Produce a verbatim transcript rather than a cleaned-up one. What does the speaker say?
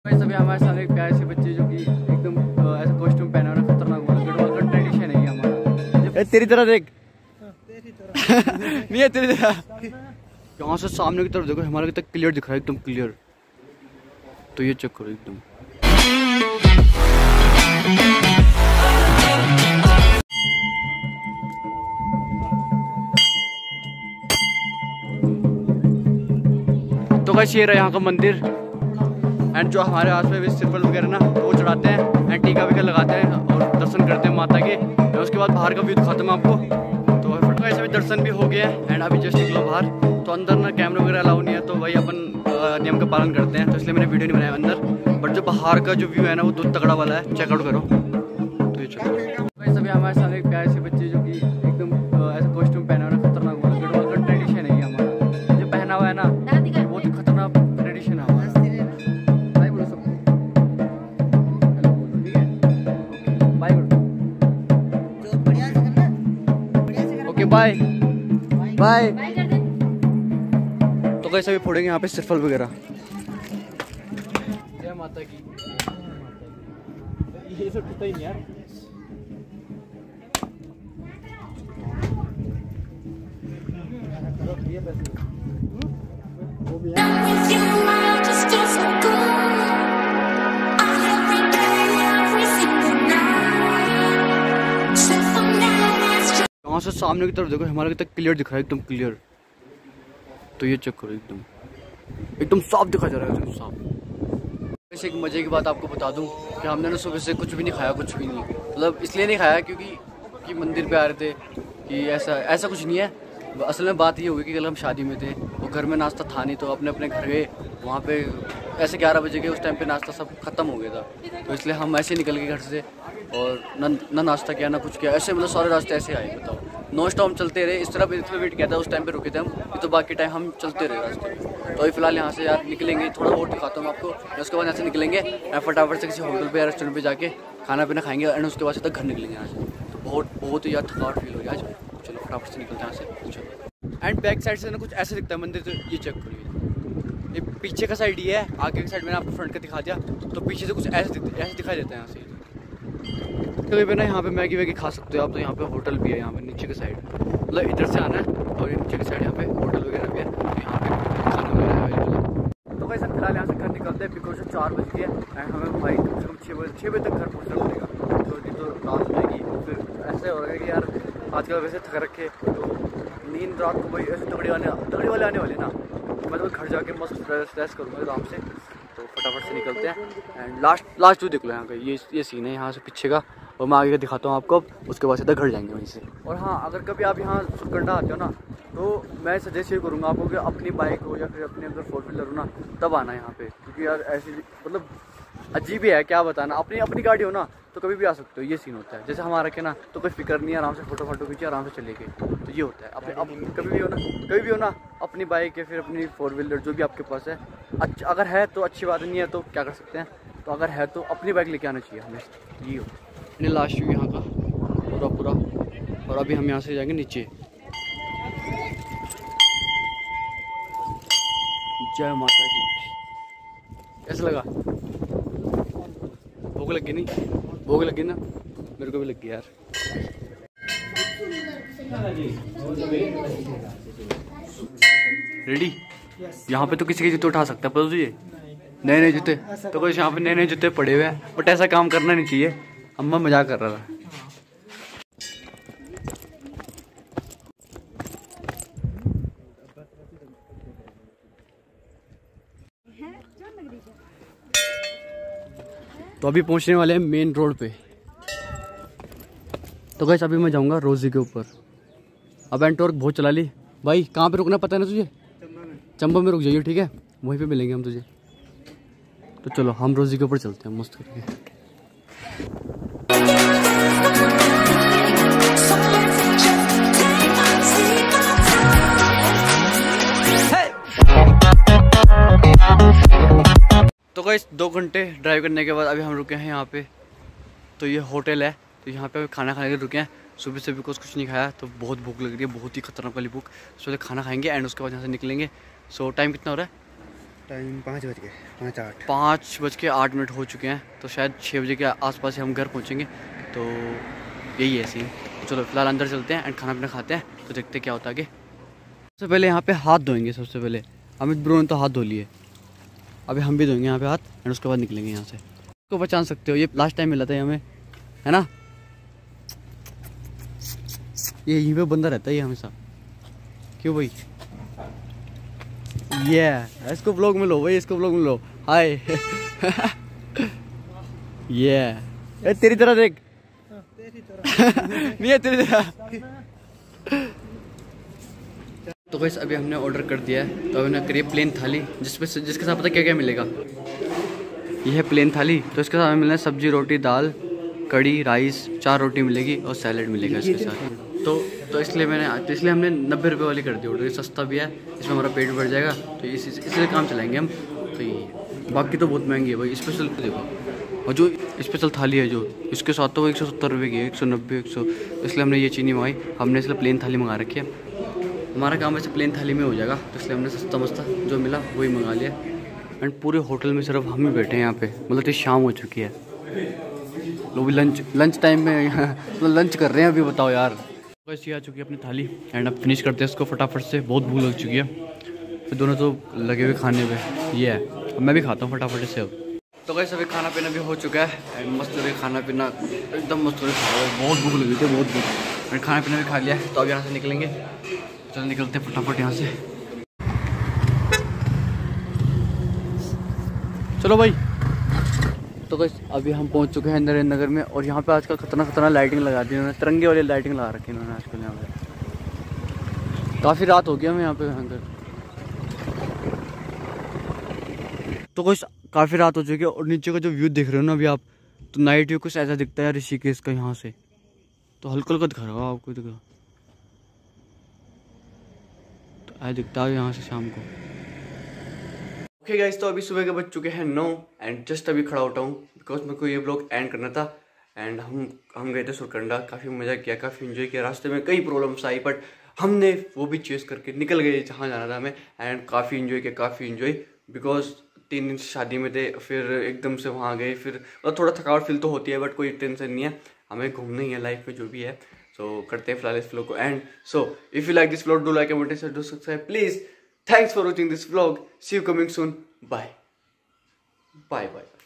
सभी हमारे सामने एक प्यारे से बच्चे जो कि एकदम ऐसा कॉस्ट्यूम पहना हुआ खतरनाक वाला गढ़वाल का ट्रेडिशन है ये हमारा। तेरी तरह देख तेरी तरह नहीं है तेरी तरह। यहाँ से सामने की तरफ देखो हमारा कितना क्लियर दिख रहा है, एकदम क्लियर। तो ये चेक करो एकदम। तो कैसे ये रहा यहाँ का मंदिर एंड जो हमारे आस पास सिरफल वगैरह ना वो चढ़ाते हैं एंड टीका वगैरह लगाते हैं और दर्शन करते हैं माता के। उसके बाद बाहर का व्यू दिखाता हूँ आपको। तो ऐसे भी दर्शन भी हो गया है एंड अभी जस्ट निकलो बाहर। तो अंदर ना कैमरा वगैरह अलाउ नहीं है, तो भाई अपन नियम का पालन करते हैं, तो इसलिए मैंने वीडियो नहीं बनाया अंदर। बट जो बाहर का जो व्यू है ना वो दो तगड़ा वाला है, चेकआउट करो। तो ये चेकआउट सभी हमारे सामने एक प्यारे से बच्चे जो कि एकदम ऐसा कॉस्ट्यूम पहना हुआ खतरनाक वाला गढ़वाल का ट्रेडिशन है ये हमारा। जो पहना हुआ है ना बहुत ही खतरनाक ट्रेडिशन है हमारा। Bye bye. तो कैसे भी फोड़ेंगे यहाँ पे सिरफल वगैरह। जय माता की। ये सब टूटा ही नहीं यार। वहाँ से सामने की तरफ देखो हमारा कितना क्लियर दिख रहा है, एकदम क्लियर। तो ये चेक करो एकदम एकदम साफ दिखा जा रहा है, एकदम साफ। वैसे एक मजे की बात आपको बता दूं कि हमने ना सुबह से कुछ भी नहीं खाया, कुछ भी नहीं। मतलब इसलिए नहीं खाया क्योंकि कि मंदिर पे आ रहे थे कि ऐसा ऐसा कुछ नहीं है। असल में बात ये हुई कि कल हम शादी में थे और घर में नाश्ता था नहीं, तो अपने अपने घर गए। वहाँ पे ऐसे ग्यारह बजे के उस टाइम पे नाश्ता सब खत्म हो गया था, तो इसलिए हम ऐसे निकल गए घर से और न ना नाश्ता किया ना कुछ किया। ऐसे मतलब सारे रास्ते ऐसे आए, बताओ। नॉन स्टॉप हम चलते रहे। इस तरह इतना वेट किया था, उस टाइम पे रुके थे हम, तो बाकी टाइम हम चलते रहे रास्ते में। तो अभी फिलहाल यहाँ से यार निकलेंगे, थोड़ा और दिखाता हूँ आपको। उसके बाद यहाँ से निकलेंगे फटाफट से किसी होटल पे या रेस्टोरेंट पे जाके खाना पीना खाएंगे एंड उसके बाद से तक घर निकलेंगे यहाँ से। तो बहुत बहुत ही यार थकावट फील हो गया आज। चलो फटाफट से निकलते हैं यहाँ से। चलो एंड बैक साइड से ना कुछ ऐसे दिखता है मंदिर। तो ये चेक करिए, ये पीछे का साइड ये है, आगे की साइड मैंने आपको फ्रंट का दिखा दिया। तो पीछे से कुछ ऐसे ऐसे दिखाई देता है यहाँ से। कभी भी ना यहाँ पे मैगी वैगी खा सकते हो आप। तो यहाँ पे होटल भी है, यहाँ पे नीचे की साइड, मतलब इधर से आना है और नीचे की साइड यहाँ पे होटल वगैरह भी है। तो यहाँ पे खाना वगैरह अवेलेबल है। तो वैसे फिलहाल यहाँ से घर निकलते हैं बिकॉज चार बज गए एंड हमें भाई कम से कम छः बजे छः बजे तक घर पहुँचना पड़ेगा। तो नहीं तो रात हो जाएगी। फिर ऐसे हो रहा है कि यार आजकल वैसे थक रखे, तो नींद रात को भाई ऐसे तगड़ी आने तगड़ी वाले आने वाले ना। मैं तो घर जाके मस्त फ्रेश फ्रेश करूँगा आराम से। तो फटाफट से निकलते हैं एंड लास्ट लास्ट व्यू देख लो यहाँ का। ये ये सीन है यहाँ से पीछे का, और मैं आगे का दिखाता हूँ आपको। उसके बाद सीधा घर जाएंगे वहीं से। और हाँ, अगर कभी आप यहाँ सुरकंडा आते हो ना, तो मैं सजेस्ट ये करूँगा आपको कि अपनी बाइक हो या फिर अपने अगर फोर व्हीलर हो ना, तब आना यहाँ पे। क्योंकि यार ऐसी मतलब अजीब ही है, क्या बताना। अपनी अपनी गाड़ी हो ना तो कभी भी आ सकते हो। ये सीन होता है। जैसे हमारा के ना तो कोई फिक्र नहीं है, आराम से फोटो फोटो खींचे आराम से चले गए। तो ये होता है अपने अप, कभी भी हो ना कभी भी हो ना अपनी बाइक या फिर अपनी फोर व्हीलर जो भी आपके पास है, अच्छा अगर है तो अच्छी बात, नहीं है तो क्या कर सकते हैं। तो अगर है तो अपनी बाइक लेके आना चाहिए हमें। ये होता है लास्ट व्यू यहाँ का पूरा पूरा। और अभी हम यहाँ से जाएंगे नीचे। जय माता की। कैसा लगा? भूख लगी नहीं? भूख लगी ना? मेरे को भी लगी यार। रेडी? यहाँ पे तो किसी के जूते उठा सकता है, पता तुझे? नए नए जूते तो कुछ यहाँ पे नए नए जूते पड़े हुए हैं, बट ऐसा काम करना नहीं चाहिए। अम्मा मजाक कर रहा था। तो अभी पहुंचने वाले हैं मेन रोड पे। तो गाइस अभी मैं जाऊंगा रोजी के ऊपर। अब एंटोर्क बहुत चला ली भाई। कहाँ पे रुकना पता है ना तुझे? चंबा में रुक जाइए, ठीक है? वहीं पे मिलेंगे हम तुझे। तो चलो हम रोजी के ऊपर चलते हैं मस्त करके। तो गाइस दो घंटे ड्राइव करने के बाद अभी हम रुके हैं यहाँ पे। तो ये होटल है, तो यहाँ पे खाना खाने के रुके हैं। सुबह से भी कुछ कुछ नहीं खाया, तो बहुत भूख लग रही है, बहुत ही खतरनाक वाली भूख। सो खाना खाएंगे एंड उसके बाद यहाँ से निकलेंगे। सो टाइम कितना हो रहा है? टाइम पाँच बज गए, पाँच आठ पाँच बज के आठ मिनट हो चुके हैं, तो शायद छः बजे के आसपास ही हम घर पहुँचेंगे। तो यही है सीन। चलो फिलहाल अंदर चलते हैं एंड खाना पीना खाते हैं, तो देखते हैं क्या होता है आगे। सबसे पहले यहाँ पे हाथ धोएंगे। सबसे पहले अमित ब्रो ने तो हाथ धो लिए, अभी हम भी धोएंगे यहाँ पे हाथ एंड उसके बाद निकलेंगे यहाँ से। इसको पहचान सकते हो, ये लास्ट टाइम मिला था हमें, है ना? ये यहीं पे बंदा रहता है ये हमेशा। क्यों भाई? ये yeah, इसको ब्लॉग में लो भाई, इसको ब्लॉग में लो। हाय ये yeah. तेरी तरह देख नहीं है तेरी तरह। तो गाइस अभी हमने ऑर्डर कर दिया है, तो अभी हमने करिए प्लेन थाली, जिसपे जिसके साथ पता क्या क्या मिलेगा। ये है प्लेन थाली, तो इसके साथ मिलना है सब्जी, रोटी, दाल, कड़ी, राइस, चार रोटी मिलेगी और सैलेड मिलेगा इसके साथ। तो तो इसलिए मैंने तो इसलिए हमने नब्बे रुपये वाली कर दी ऑर्डर। ये सस्ता भी है, इसमें हमारा पेट भर जाएगा, तो इस इसलिए काम चलाएंगे हम। तो ये बाकी तो बहुत महंगी है भाई। स्पेशल देखो, और जो स्पेशल थाली है जो, इसके साथ तो वो एक सौ सत्तर रुपये की है, एक सौ नब्बे एक सौ। इसलिए हमने ये चीनी मंगाई। हमने इसलिए प्लेन थाली मंगा रखी है। हमारा काम वैसे प्लेन थाली में हो जाएगा, तो इसलिए हमने सस्ता मस्ता जो मिला वही मंगा लिया। एंड पूरे होटल में सिर्फ हम ही बैठे हैं यहाँ पे, मतलब कि शाम हो चुकी है। लोग भी लंच लंच टाइम में मतलब लंच कर रहे हैं अभी। बताओ यार। बस ये आ चुकी है अपनी थाली एंड अब फिनिश करते हैं इसको फटाफट से, बहुत भूख लग चुकी है। फिर दोनों तो लगे हुए खाने पे, ये है। अब मैं भी खाता हूँ फटाफट से अब। तो गाइस अभी खाना पीना भी हो चुका है एंड मस्त लगे खाना पीना, एकदम मस्त लगे खा रहा है। बहुत भूख लगी थी, बहुत भूख। एंड खाना पीना भी खा लिया है, तो अब यहाँ से निकलेंगे। चलो निकलते हैं फटाफट यहाँ से। चलो भाई। तो गाइस अभी हम पहुंच चुके हैं नरेंद्र नगर में, और यहाँ पे आजकल खतरनाक खतरनाक लाइटिंग लगा दी उन्होंने, तिरंगे वाली लाइटिंग लगा रखी है इन्होंने आजकल यहाँ पे। काफ़ी रात हो गया हमें यहाँ पे अंदर। तो गाइस काफ़ी रात हो चुकी है, और नीचे का जो व्यू देख रहे हो ना अभी आप, तो नाइट व्यू कुछ ऐसा दिखता है ऋषिकेश का यहाँ से। तो हल्का हल्का दिखा रहा आपको, दिखा तो ऐसा दिखता है यहाँ से शाम को। ओके गाइस, तो अभी सुबह के बज चुके हैं नौ एंड जस्ट अभी खड़ा उठा हूँ, बिकॉज मेरे को ये ब्लॉग एंड करना था। एंड हम हम गए थे सुरकंडा, काफ़ी मज़ा किया, काफ़ी इन्जॉय किया। रास्ते में कई प्रॉब्लम्स आई, बट हमने वो भी चेस करके निकल गए जहाँ जाना था हमें। एंड काफ़ी इन्जॉय किया, काफ़ी इन्जॉय, बिकॉज तीन दिन से शादी में थे, फिर एकदम से वहाँ गए, फिर मतलब थोड़ा थकावट फील तो होती है, बट कोई टेंशन नहीं है, हमें घूमना ही है लाइफ में जो भी है। सो करते हैं फिलहाल इस व्लॉग को end. So if you like this vlog, do like and do subscribe please. Thanks for watching this vlog. See you coming soon. Bye. Bye bye.